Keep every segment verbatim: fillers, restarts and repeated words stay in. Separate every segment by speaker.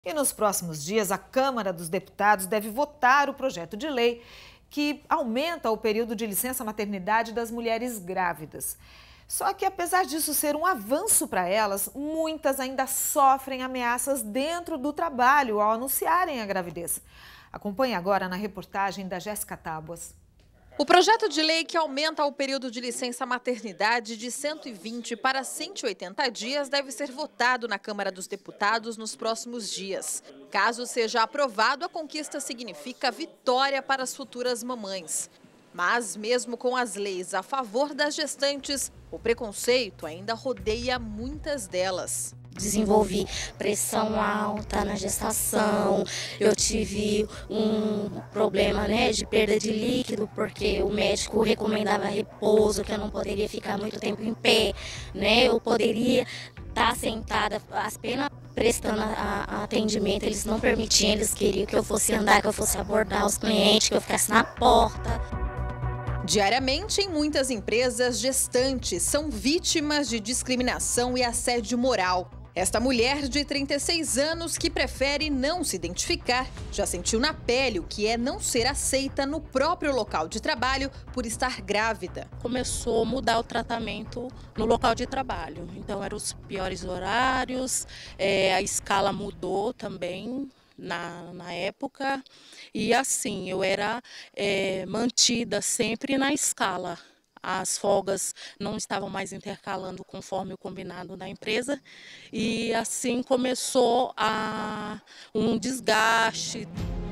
Speaker 1: E nos próximos dias, a Câmara dos Deputados deve votar o projeto de lei que aumenta o período de licença-maternidade das mulheres grávidas. Só que, apesar disso ser um avanço para elas, muitas ainda sofrem ameaças dentro do trabalho ao anunciarem a gravidez. Acompanhe agora na reportagem da Jéssica Tábuas.
Speaker 2: O projeto de lei que aumenta o período de licença-maternidade de cento e vinte para cento e oitenta dias deve ser votado na Câmara dos Deputados nos próximos dias. Caso seja aprovado, a conquista significa vitória para as futuras mamães. Mas, mesmo com as leis a favor das gestantes, o preconceito ainda rodeia muitas delas.
Speaker 3: Desenvolvi pressão alta na gestação, eu tive um problema, né, de perda de líquido, porque o médico recomendava repouso, que eu não poderia ficar muito tempo em pé, né, eu poderia estar sentada apenas prestando a, a atendimento, eles não permitiam, eles queriam que eu fosse andar, que eu fosse abordar os clientes, que eu ficasse na porta.
Speaker 2: Diariamente, em muitas empresas, gestantes são vítimas de discriminação e assédio moral. Esta mulher de trinta e seis anos, que prefere não se identificar, já sentiu na pele o que é não ser aceita no próprio local de trabalho por estar grávida.
Speaker 3: Começou a mudar o tratamento no local de trabalho. Então, eram os piores horários, é, a escala mudou também na, na época. E assim, eu era é, mantida sempre na escala. As folgas não estavam mais intercalando conforme o combinado da empresa. E assim começou a, um desgaste.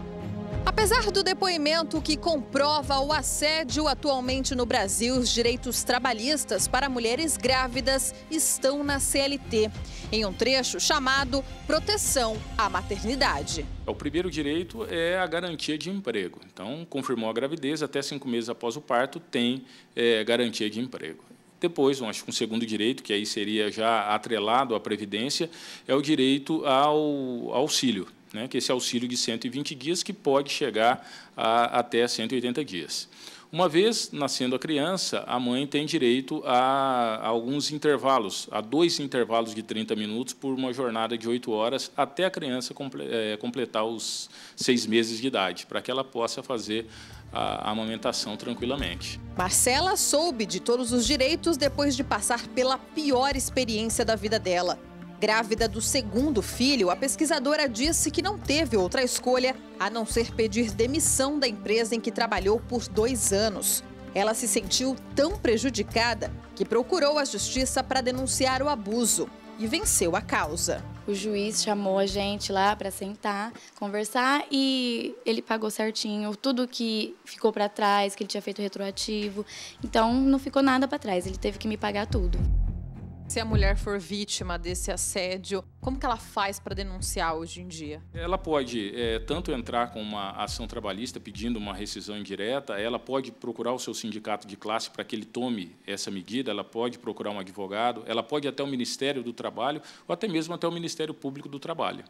Speaker 2: Apesar do depoimento que comprova o assédio atualmente no Brasil, os direitos trabalhistas para mulheres grávidas estão na C L T, em um trecho chamado Proteção à Maternidade.
Speaker 4: O primeiro direito é a garantia de emprego. Então, confirmou a gravidez, até cinco meses após o parto, tem é, garantia de emprego. Depois, acho que um segundo direito, que aí seria já atrelado à Previdência, é o direito ao auxílio, né, que é esse auxílio de cento e vinte dias, que pode chegar a, até cento e oitenta dias. Uma vez nascendo a criança, a mãe tem direito a, a alguns intervalos, a dois intervalos de trinta minutos por uma jornada de oito horas, até a criança comple, é, completar os seis meses de idade, para que ela possa fazer a, a amamentação tranquilamente.
Speaker 2: Marcela soube de todos os direitos depois de passar pela pior experiência da vida dela. Grávida do segundo filho, a pesquisadora disse que não teve outra escolha a não ser pedir demissão da empresa em que trabalhou por dois anos. Ela se sentiu tão prejudicada que procurou a justiça para denunciar o abuso e venceu a causa.
Speaker 5: O juiz chamou a gente lá para sentar, conversar, e ele pagou certinho tudo que ficou para trás, que ele tinha feito retroativo. Então não ficou nada para trás, ele teve que me pagar tudo.
Speaker 2: Se a mulher for vítima desse assédio, como que ela faz para denunciar hoje em dia?
Speaker 4: Ela pode é, tanto entrar com uma ação trabalhista pedindo uma rescisão indireta, ela pode procurar o seu sindicato de classe para que ele tome essa medida, ela pode procurar um advogado, ela pode ir até o Ministério do Trabalho ou até mesmo até o Ministério Público do Trabalho.